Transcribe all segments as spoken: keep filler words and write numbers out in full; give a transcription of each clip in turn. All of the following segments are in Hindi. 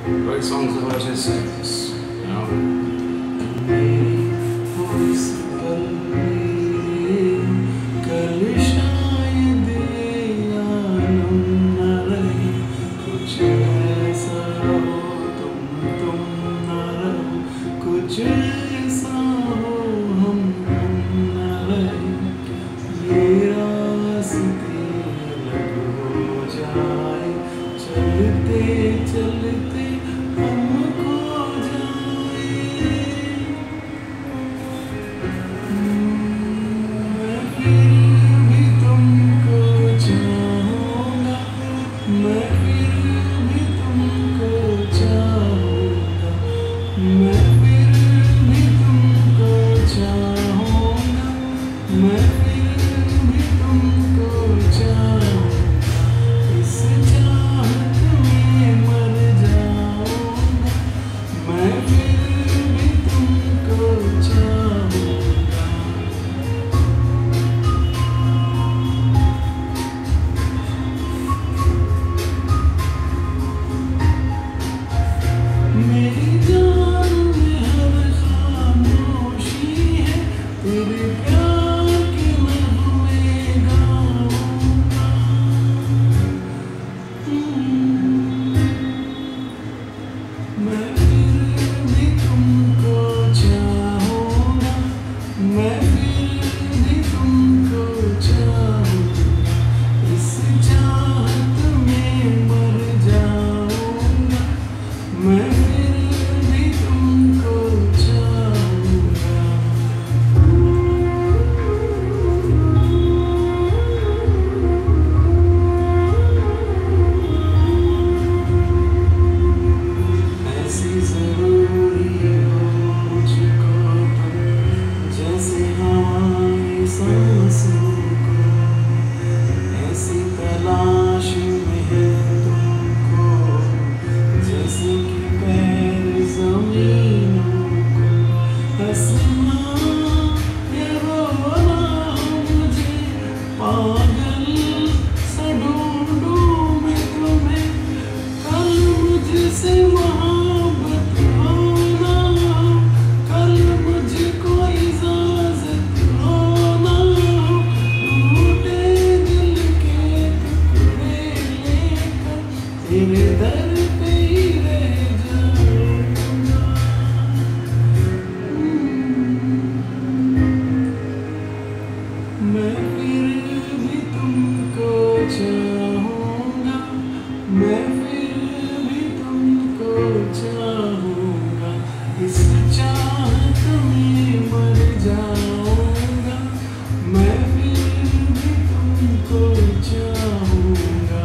Write songs about his sadness, you know. चलते चलते हम खो जाए, मैं फिर भी तुमको चाहूँगा, मैं फिर भी तुमको चाहूँगा, मैं फिर भी तुमको चाहूँगा, मैं फिर भी तुमको चाहूँगा, इस चाहत में मर जाऊँगा, मैं फिर भी तुमको चाहूँगा। मेरी जान में हर खामोशी है, तेरे प्यार की नगमे गाऊंगा। मैं फिर भी तुमको चाहूँगा, मैं फिर भी तुमको चाहूँगा, इस चाहत में मर जाऊँगा, मैं फिर भी तुमको चाहूँगा। ऐसी ज़रूरी हो मुझको तुम, जैसे हवाएं सांसों को, ऐसी तलाश में है तुमको, जैसे कि पैर ज़मीनों को। हंसना या रोना हो मुझे, पागल सा ढूंढूं मैं तुम्हें, कल मुझसे मोहब्बत होना, कल मुझको इजाज़त होना, टूटे दिल के टुकड़े लेकर तेरे दर पे ही रह जाऊँगा। मैं फिर भी तुमको चाहूँगा, मैं फिर भी तुमको चाहूँगा, इस चाहत में मर जाऊँगा, मैं फिर भी तुमको चाहूँगा।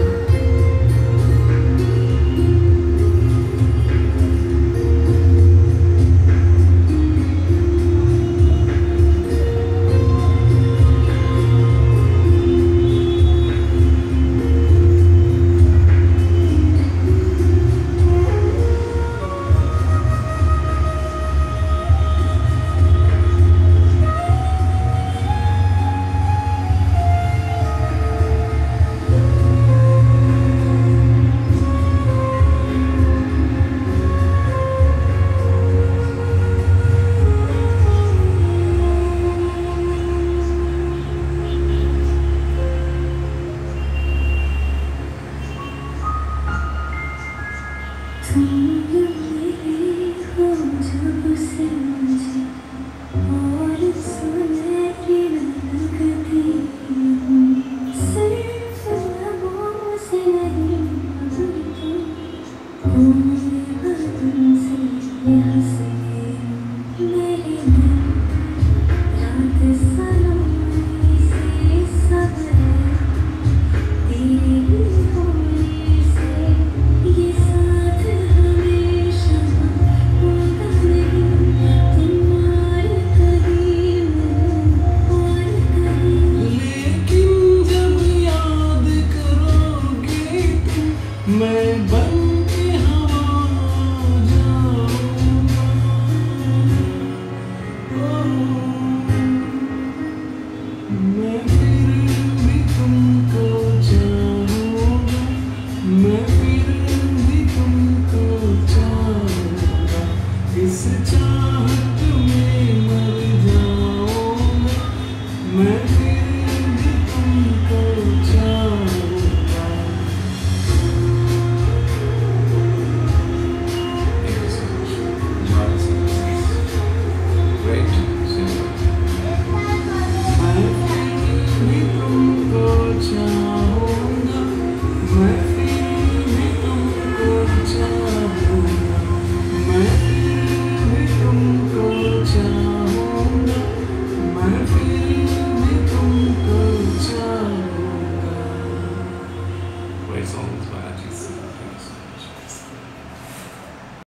तुम मेरी हो जब से मुझे और सुनहरी लगती हूँ, सिर्फ लबों से नहीं बोलती, पूरे बदन से ये हंसती हूँ। मेरी रात सलोनी से सब है, तेरी होली से ये साथ हमेशा होगा नहीं, तुम्हारे कहीं और कहीं। लेकिन जब याद करोगे तुम, मैं बन के हवा जाऊँगा। मैं फिर भी तुमको चाहूँगा, मैं फिर